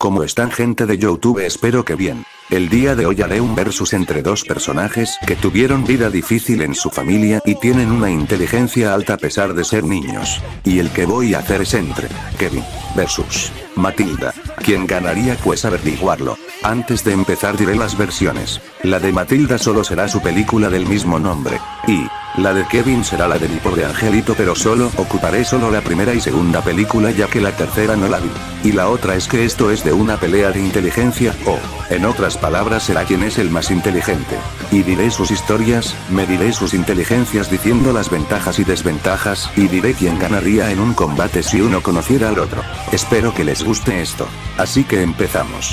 ¿Cómo están, gente de YouTube? Espero que bien. El día de hoy haré un versus entre dos personajes que tuvieron vida difícil en su familia y tienen una inteligencia alta a pesar de ser niños. Y el que voy a hacer es entre Kevin versus Matilda. ¿Quién ganaría? Pues averiguarlo. Antes de empezar diré las versiones. La de Matilda solo será su película del mismo nombre. Y la de Kevin será la de Mi Pobre Angelito, pero ocuparé solo la primera y segunda película, ya que la tercera no la vi. Y la otra es que esto es de una pelea de inteligencia, o, en otras palabras, será quien es el más inteligente. Y diré sus historias, mediré sus inteligencias diciendo las ventajas y desventajas, y diré quién ganaría en un combate si uno conociera al otro. Espero que les guste esto. Así que empezamos.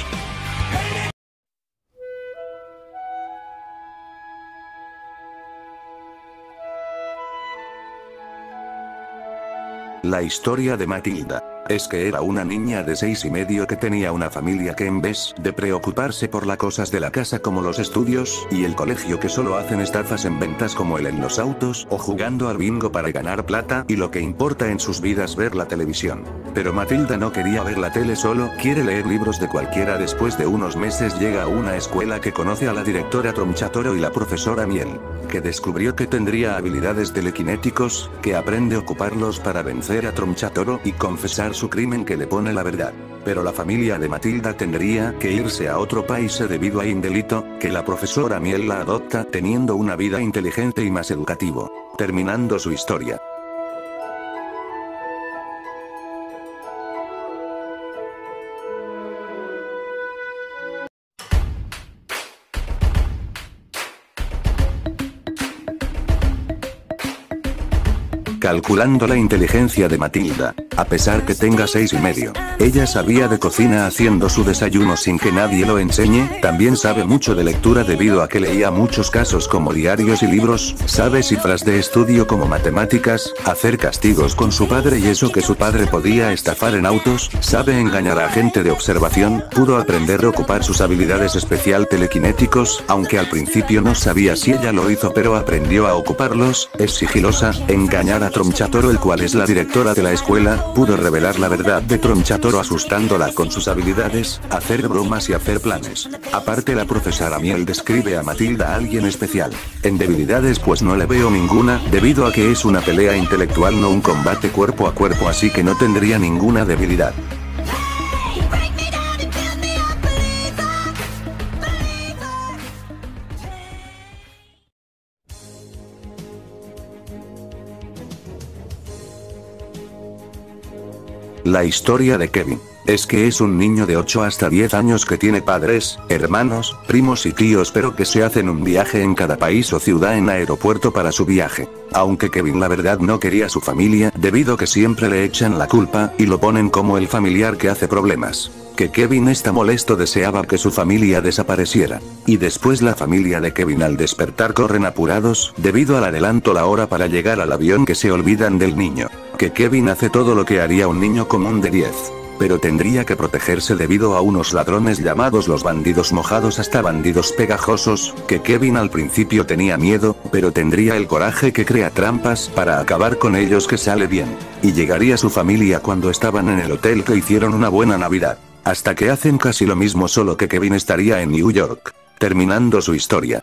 La historia de Matilda. Es que era una niña de 6 y medio que tenía una familia que en vez de preocuparse por las cosas de la casa como los estudios y el colegio, que solo hacen estafas en ventas como el en los autos o jugando al bingo para ganar plata, y lo que importa en sus vidas ver la televisión. Pero Matilda no quería ver la tele, solo quiere leer libros de cualquiera. Después de unos meses llega a una escuela que conoce a la directora Tronchatoro y la profesora Miel, que descubrió que tendría habilidades telequinéticos, que aprende a ocuparlos para vencer a Tronchatoro y confesar su crimen, que le pone la verdad. Pero la familia de Matilda tendría que irse a otro país debido a un delito, que la profesora Miel la adopta, teniendo una vida inteligente y más educativo. Terminando su historia. Calculando la inteligencia de Matilda. A pesar que tenga 6 y medio, ella sabía de cocina haciendo su desayuno sin que nadie lo enseñe. También sabe mucho de lectura debido a que leía muchos casos como diarios y libros. Sabe cifras de estudio como matemáticas, hacer castigos con su padre y eso que su padre podía estafar en autos. Sabe engañar a gente de observación. Pudo aprender a ocupar sus habilidades especial telequinéticos, aunque al principio no sabía si ella lo hizo, pero aprendió a ocuparlos. Es sigilosa, engañar a Tronchatoro, el cual es la directora de la escuela. Pudo revelar la verdad de Tronchatoro asustándola con sus habilidades, hacer bromas y hacer planes. Aparte, la profesora Miel describe a Matilda a alguien especial. En debilidades pues no le veo ninguna, debido a que es una pelea intelectual, no un combate cuerpo a cuerpo, así que no tendría ninguna debilidad. La historia de Kevin. Es que es un niño de 8 hasta 10 años que tiene padres, hermanos, primos y tíos, pero que se hacen un viaje en cada país o ciudad en aeropuerto para su viaje. Aunque Kevin la verdad no quería a su familia, debido que siempre le echan la culpa y lo ponen como el familiar que hace problemas. Que Kevin está molesto, deseaba que su familia desapareciera. Y después la familia de Kevin al despertar corren apurados, debido al adelanto la hora para llegar al avión, que se olvidan del niño. Que Kevin hace todo lo que haría un niño común de 10. Pero tendría que protegerse debido a unos ladrones llamados los bandidos mojados, hasta bandidos pegajosos, que Kevin al principio tenía miedo, pero tendría el coraje que crea trampas para acabar con ellos, que sale bien. Y llegaría su familia cuando estaban en el hotel, que hicieron una buena Navidad. Hasta que hacen casi lo mismo, solo que Kevin estaría en New York. Terminando su historia.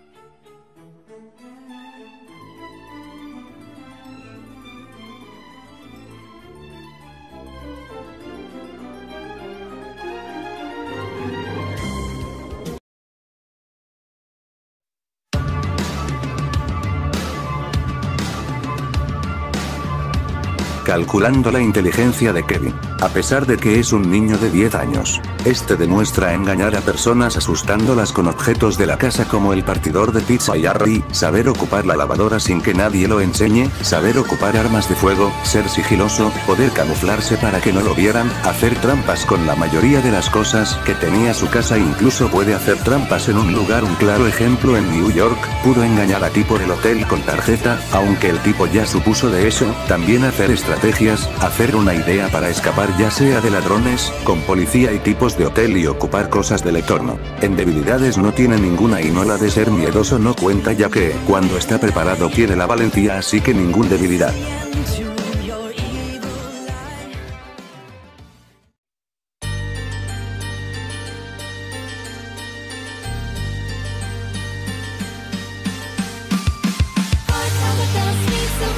Calculando la inteligencia de Kevin. A pesar de que es un niño de 10 años, este demuestra engañar a personas asustándolas con objetos de la casa como el partidor de pizza y Harry, saber ocupar la lavadora sin que nadie lo enseñe, saber ocupar armas de fuego, ser sigiloso, poder camuflarse para que no lo vieran, hacer trampas con la mayoría de las cosas que tenía su casa, incluso puede hacer trampas en un lugar. Un claro ejemplo en New York, pudo engañar a tipo del hotel con tarjeta, aunque el tipo ya supuso de eso. También hacer estrategias, hacer una idea para escapar, ya sea de ladrones, con policía y tipos de hotel, y ocupar cosas del entorno. En debilidades no tiene ninguna, y no la de ser miedoso no cuenta, ya que, cuando está preparado tiene la valentía, así que ninguna debilidad.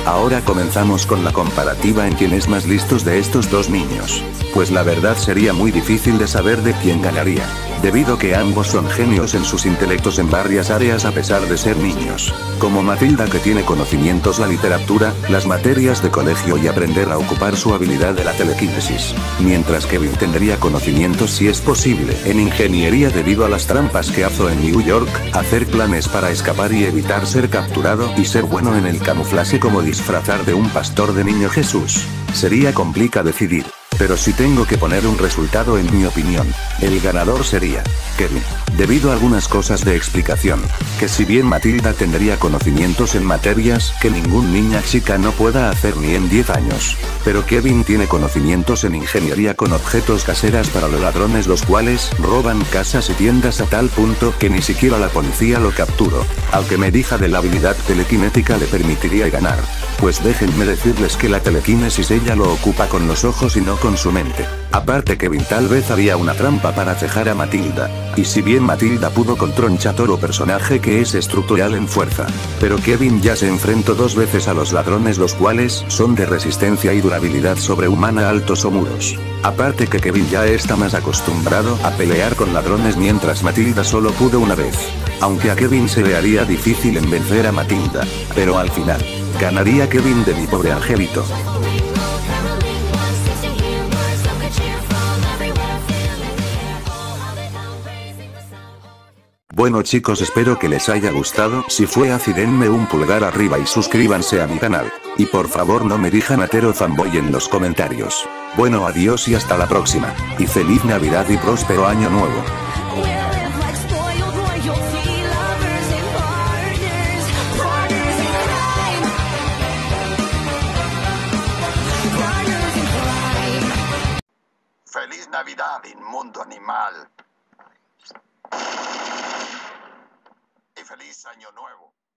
Ahora comenzamos con la comparativa en quién es más listos de estos dos niños. Pues la verdad sería muy difícil de saber de quién ganaría, debido que ambos son genios en sus intelectos en varias áreas a pesar de ser niños. Como Matilda, que tiene conocimientos la literatura, las materias de colegio y aprender a ocupar su habilidad de la telequinesis. Mientras Kevin tendría conocimientos, si es posible, en ingeniería debido a las trampas que hizo en New York, hacer planes para escapar y evitar ser capturado, y ser bueno en el camuflaje como disfrazar de un pastor de niño Jesús. Sería complicado decidir. Pero si tengo que poner un resultado, en mi opinión, el ganador sería Kevin, debido a algunas cosas de explicación, que si bien Matilda tendría conocimientos en materias que ningún niña chica no pueda hacer ni en 10 años, pero Kevin tiene conocimientos en ingeniería con objetos caseras para los ladrones, los cuales roban casas y tiendas a tal punto que ni siquiera la policía lo capturó. Al que me diga de la habilidad telequinética le permitiría ganar. Pues déjenme decirles que la telequinesis ella lo ocupa con los ojos y no con su mente. Aparte, Kevin tal vez haría una trampa para cejar a Matilda. Y si bien Matilda pudo con Tronchatoro, personaje que es estructural en fuerza, pero Kevin ya se enfrentó 2 veces a los ladrones, los cuales son de resistencia y durabilidad sobrehumana altos o muros. Aparte que Kevin ya está más acostumbrado a pelear con ladrones, mientras Matilda solo pudo una vez. Aunque a Kevin se le haría difícil en vencer a Matilda, pero al final, ganaría Kevin de mi pobre angelito. Bueno chicos, espero que les haya gustado. Si fue así, denme un pulgar arriba y suscríbanse a mi canal. Y por favor no me digan atero fanboy en los comentarios. Bueno, adiós y hasta la próxima. Y feliz Navidad y próspero año nuevo. Feliz Navidad, inmundo animal. Y feliz año nuevo.